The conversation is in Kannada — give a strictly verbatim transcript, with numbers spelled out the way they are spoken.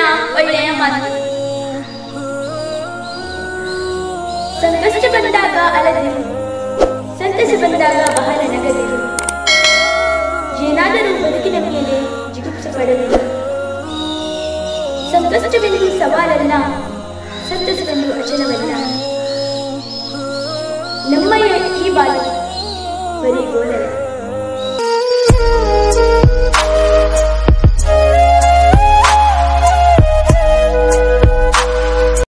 ಒಳ್ಳೆಯ ಮಾತು. ಸಂಕಷ್ಟ ಬಂದಾಗ ಅಲದಿರು, ಸಂತಸ ಬಂದಾಗ ಬಹಳ ನಗದಿರು. ಏನಾದರೂ ಬದುಕಿನ ಮೇಲೆ ಜಿಗುಪ್ಸೆ ಪಡಲಿಲ್ಲ. ಸಂಕಷ್ಟವೆಂದು ಸವಾಲಲ್ಲ, ಸಂತಸವೆಂದು ಅಚಲವಲ್ಲ. ನಮ್ಮಯ ಈ ಬಾಳು ಬರೀ ಗೋಳಲ್ಲ.